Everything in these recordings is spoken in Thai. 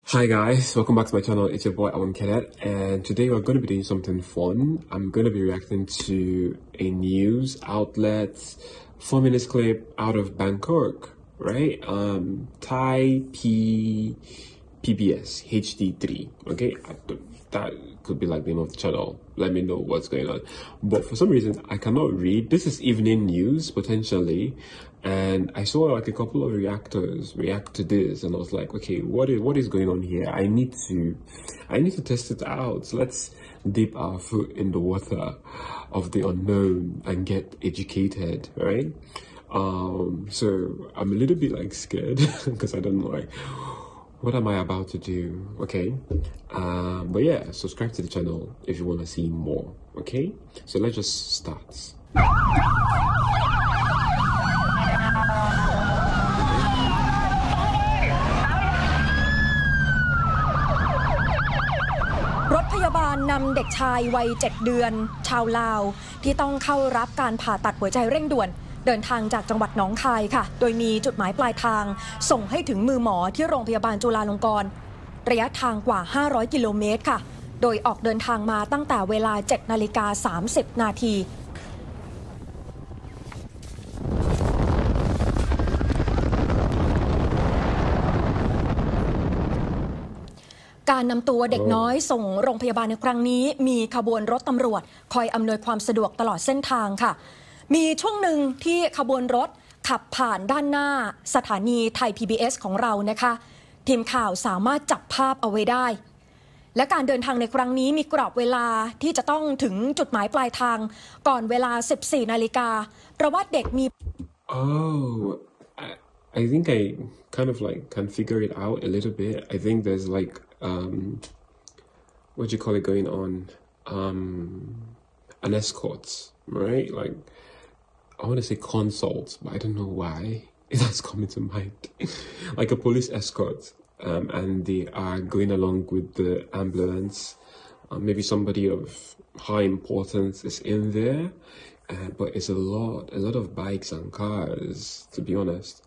Hi guys, welcome back to my channel. It's your boy Alan Cadet, and today we're going to be doing something fun. I'm going to be reacting to a news outlet 4 minutes clip out of Bangkok, right? Thai PBS HD3. Okay, that could be like the name of the channel. Let me know what's going on. But for some reason, I cannot read. This is evening news potentially, and I saw like a couple of reactors react to this, and I was like, okay, what is going on here? I need to test it out. So let's dip our foot in the water of the unknown and get educated, right? So I'm a little bit like scared because I don't know like what am I about to do, okay? But yeah, subscribe to the channel if you want to see more, okay? So let's just start. รถพยาบาลนำเด็กชายวัย7 เดือนชาวลาวที่ต้องเข้ารับการผ่าตัดหัวใจเร่งด่วนเดินทางจากจังหวัดหนองคายค่ะโดยมีจุดหมายปลายทางส่งให้ถึงมือหมอที่โรงพยาบาลจุฬาลงกรณ์ระยะทางกว่า500 กิโลเมตรค่ะโดยออกเดินทางมาตั้งแต่เวลา 7:30 น.การนำตัวเด็กน้อยส่งโรงพยาบาลในครั้งนี้มีขบวนรถตำรวจคอยอำนวยความสะดวกตลอดเส้นทางค่ะมีช่วงหนึ่งที่ขบวนรถขับผ่านด้านหน้าสถานีไทย PBS ของเรานะคะทีมข่าวสามารถจับภาพเอาไว้ได้และการเดินทางในครั้งนี้มีกรอบเวลาที่จะต้องถึงจุดหมายปลายทางก่อนเวลา 14 นาฬิกาเพราะว่าเด็กมี I think I kind of like can figure it out a little bit. I think there's like what do you call it going on, an escort, right? Like I want to say consult, but I don't know why that's coming to mind. Like a police escort, and they are going along with the ambulance. Maybe somebody of high importance is in there, but it's a lot of bikes and cars, to be honest.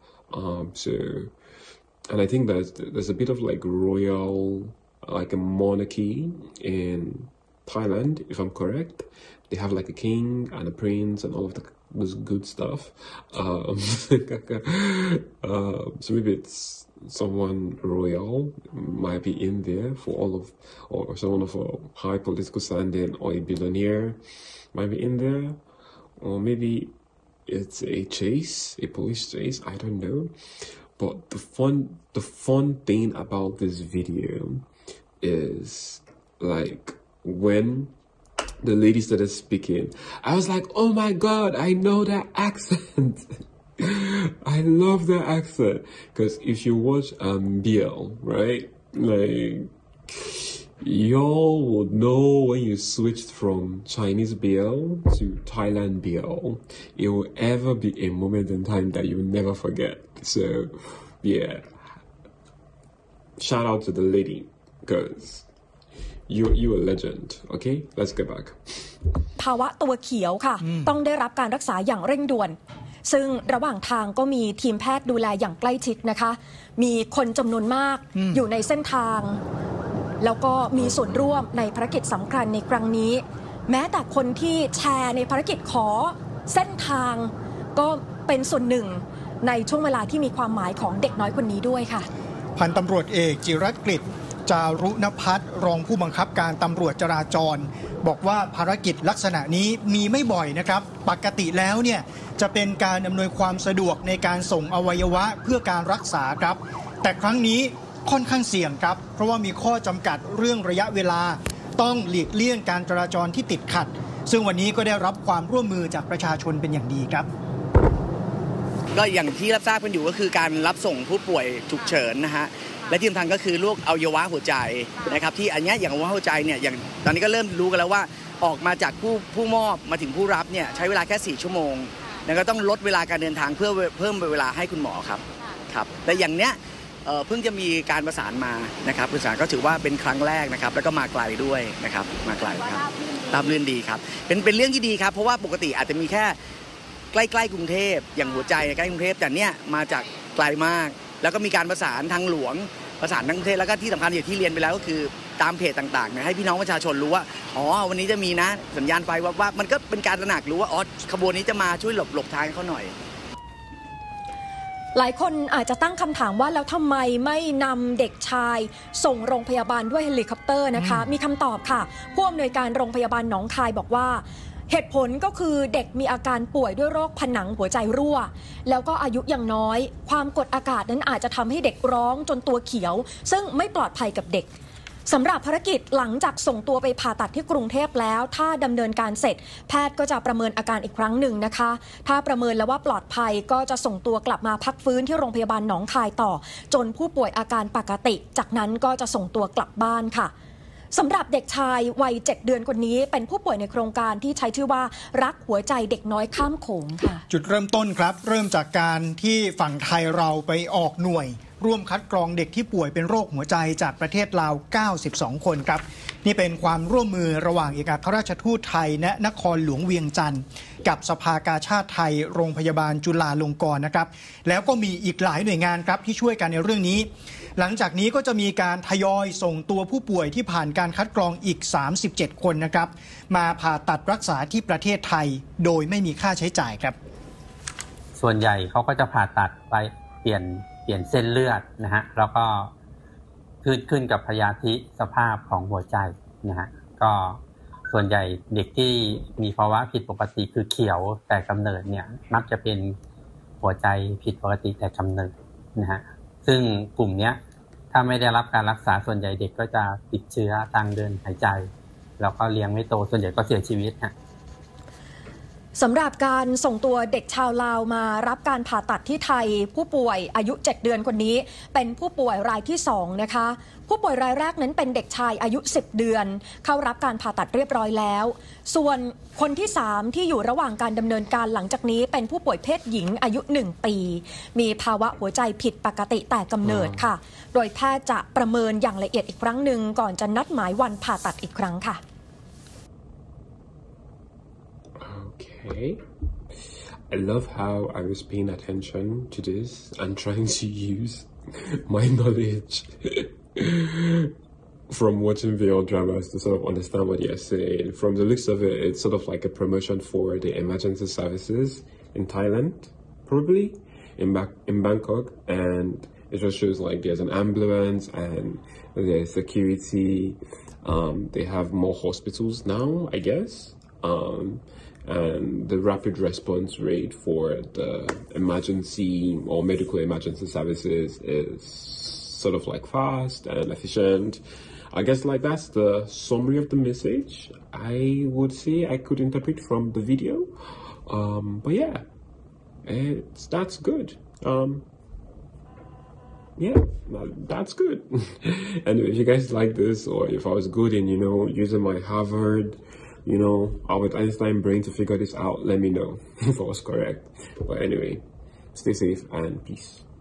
And I think there's a bit of like royal, like a monarchy in Thailand, if I'm correct. They have like a king and a prince and all of this good stuff. So maybe it's someone royal might be in there for all of, or someone of a high political standing, or a billionaire might be in there, or maybe it's a chase, a police chase, I don't know. But the fun thing about this video is like when the lady started speaking, I was like, oh my god, I know that accent. I love that accent. Because if you watch BL, right, like y'all would know when you switched from Chinese BL to Thailand BL, it will ever be a moment in time that you will never forget. So yeah, shout out to the lady, because you a legend. Okay, let's go back. ภาวะตัวเขียวค่ะต้องได้รับการรักษาอย่างเร่งด่วนซึ่งระหว่างทางก็มีทีมแพทย์ดูแลอย่างใกล้ชิดนะคะมีคนจำนวนมากอยู่ในเส้นทางแล้วก็มีส่วนร่วมในภารกิจสำคัญในครั้งนี้แม้แต่คนที่แชร์ในภารกิจขอเส้นทางก็เป็นส่วนหนึ่งในช่วงเวลาที่มีความหมายของเด็กน้อยคนนี้ด้วยค่ะพันตำรวจเอกจิรัตน์กฤษจารุณภัทรรองผู้บังคับการตำรวจจราจรบอกว่าภารกิจลักษณะนี้มีไม่บ่อยนะครับปกติแล้วเนี่ยจะเป็นการอำนวยความสะดวกในการส่งอวัยวะเพื่อการรักษาครับแต่ครั้งนี้ค่อนข้างเสี่ยงครับเพราะว่ามีข้อจำกัดเรื่องระยะเวลาต้องหลีกเลี่ยงการจราจรที่ติดขัดซึ่งวันนี้ก็ได้รับความร่วมมือจากประชาชนเป็นอย่างดีครับก็อย่างที่รับทราบกันอยู่ก็คือการรับส่งผู้ป่วยฉุกเฉินนะฮะและที่สำคัญก็คือโรคอวัยวะหัวใจนะครับที่อันนี้อย่างอวัยวะหัวใจเนี่ยอย่างตอนนี้ก็เริ่มรู้กันแล้วว่าออกมาจากผู้มอบมาถึงผู้รับเนี่ยใช้เวลาแค่4 ชั่วโมงแล้วก็ต้องลดเวลาการเดินทางเพื่อเพิ่มเวลาให้คุณหมอครับแต่อย่างเนี้ยเพิ่งจะมีการประสานมานะครับประสานก็ถือว่าเป็นครั้งแรกนะครับแล้วก็มาไกลด้วยนะครับมาไกลครับราบรื่นดีครับเป็นเรื่องที่ดีครับเพราะว่าปกติอาจจะมีแค่ใกล้ๆกรุงเทพอย่างหัวใจใกล้กรุงเทพแต่เนี้ยมาจากไกลมากแล้วก็มีการประสานทางหลวงประสานทั้งประเทศแล้วก็ที่สำคัญอย่างที่เรียนไปแล้วก็คือตามเพจต่างๆเนี่ยให้พี่น้องประชาชนรู้ว่าอ๋อวันนี้จะมีนะสัญญาณไฟว่ามันก็เป็นการตระหนักรู้ว่าอ๋อขบวนนี้จะมาช่วยหลบทางเขาหน่อยหลายคนอาจจะตั้งคำถามว่าแล้วทำไมไม่นำเด็กชายส่งโรงพยาบาลด้วยเฮลิคอปเตอร์นะคะมีคำตอบค่ะผู้อำนวยการโรงพยาบาลหนองคายบอกว่าเหตุผลก็คือเด็กมีอาการป่วยด้วยโรคผนังหัวใจรั่วแล้วก็อายุยังน้อยความกดอากาศนั้นอาจจะทำให้เด็กร้องจนตัวเขียวซึ่งไม่ปลอดภัยกับเด็กสำหรับภารกิจหลังจากส่งตัวไปผ่าตัดที่กรุงเทพแล้วถ้าดำเนินการเสร็จแพทย์ก็จะประเมินอาการอีกครั้งหนึ่งนะคะถ้าประเมินแล้วว่าปลอดภัยก็จะส่งตัวกลับมาพักฟื้นที่โรงพยาบาลหนองคายต่อจนผู้ป่วยอาการปกติจากนั้นก็จะส่งตัวกลับบ้านค่ะสำหรับเด็กชายวัย7 เดือนคนนี้เป็นผู้ป่วยในโครงการที่ใช้ชื่อว่ารักหัวใจเด็กน้อยข้ามโขงค่ะจุดเริ่มต้นครับเริ่มจากการที่ฝั่งไทยเราไปออกหน่วยร่วมคัดกรองเด็กที่ป่วยเป็นโรคหัวใจจากประเทศลาว92 คนครับนี่เป็นความร่วมมือระหว่างเอกอัครราชทูตไทยณนครหลวงเวียงจันทร์กับสภากาชาดไทยโรงพยาบาลจุฬาลงกรณ์นะครับแล้วก็มีอีกหลายหน่วยงานครับที่ช่วยกันในเรื่องนี้หลังจากนี้ก็จะมีการทยอยส่งตัวผู้ป่วยที่ผ่านการคัดกรองอีก37 คนนะครับมาผ่าตัดรักษาที่ประเทศไทยโดยไม่มีค่าใช้จ่ายครับส่วนใหญ่เขาก็จะผ่าตัดไปเปลี่ยนเส้นเลือดนะฮะแล้วก็ขึ้นกับพยาธิสภาพของหัวใจนะฮะก็ส่วนใหญ่เด็กที่มีภาวะผิดปกติคือเขียวแต่กำเนิดเนี่ยมักจะเป็นหัวใจผิดปกติแต่กำเนิดนะฮะซึ่งกลุ่มนี้ถ้าไม่ได้รับการรักษาส่วนใหญ่เด็กก็จะติดเชื้อทางเดินหายใจแล้วก็เลี้ยงไม่โตส่วนใหญ่ก็เสียชีวิตฮะสำหรับการส่งตัวเด็กชาวลาวมารับการผ่าตัดที่ไทยผู้ป่วยอายุ 7 เดือนคนนี้เป็นผู้ป่วยรายที่2นะคะผู้ป่วยรายแรกนั้นเป็นเด็กชายอายุ10 เดือนเข้ารับการผ่าตัดเรียบร้อยแล้วส่วนคนที่3ที่อยู่ระหว่างการดำเนินการหลังจากนี้เป็นผู้ป่วยเพศหญิงอายุ1 ปีมีภาวะหัวใจผิดปกติแต่กำเนิดค่ะโดยแพทย์จะประเมินอย่างละเอียดอีกครั้งหนึ่งก่อนจะนัดหมายวันผ่าตัดอีกครั้งค่ะ Okay. I love how I was paying attention to this and trying to use my knowledge from watching VR dramas to sort of understand what you're saying. From the looks of it, it's sort of like a promotion for the emergency services in Thailand, probably, in Bangkok, and it just shows like there's an ambulance and there's security. They have more hospitals now, I guess. And the rapid response rate for the emergency or medical emergency services is sort of like fast and efficient. I guess like that's the summary of the message I would say I could interpret from the video. But yeah, that's good. Yeah, that's good. Anyway, if you guys like this or if I was good in, using my Harvard, Albert Einstein brain to figure this out, let me know if I was correct. But anyway, stay safe and peace.